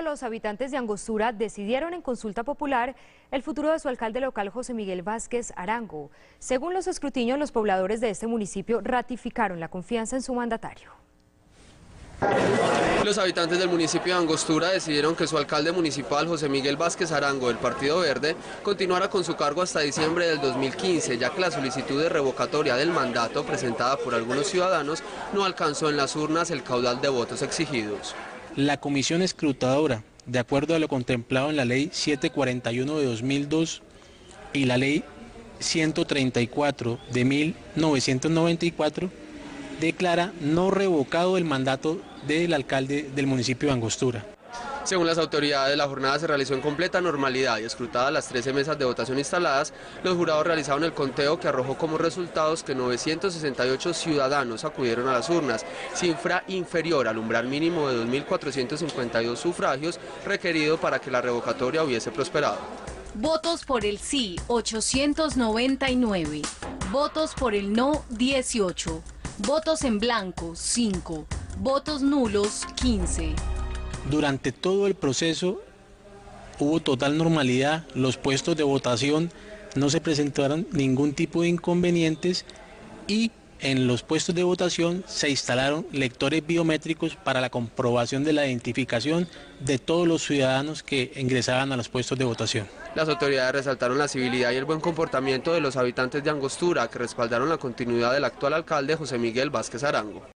los habitantes de Angostura decidieron en consulta popular el futuro de su alcalde local José Miguel Vázquez Arango. Según los escrutinios, los pobladores de este municipio ratificaron la confianza en su mandatario. Los habitantes del municipio de Angostura decidieron que su alcalde municipal, José Miguel Vázquez Arango, del Partido Verde, continuara con su cargo hasta diciembre del 2015, ya que la solicitud de revocatoria del mandato presentada por algunos ciudadanos no alcanzó en las urnas el caudal de votos exigidos. La comisión escrutadora, de acuerdo a lo contemplado en la ley 741 de 2002 y la ley 134 de 1994, declara no revocado el mandato del alcalde del municipio de Angostura. Según las autoridades, la jornada se realizó en completa normalidad y escrutadas las 13 mesas de votación instaladas, los jurados realizaron el conteo que arrojó como resultados que 968 ciudadanos acudieron a las urnas, cifra inferior al umbral mínimo de 2.452 sufragios requerido para que la revocatoria hubiese prosperado. Votos por el sí, 899. Votos por el no, 18. Votos en blanco, 5. Votos nulos, 15. Durante todo el proceso hubo total normalidad, los puestos de votación no se presentaron ningún tipo de inconvenientes y en los puestos de votación se instalaron lectores biométricos para la comprobación de la identificación de todos los ciudadanos que ingresaban a los puestos de votación. Las autoridades resaltaron la civilidad y el buen comportamiento de los habitantes de Angostura, que respaldaron la continuidad del actual alcalde José Miguel Vázquez Arango.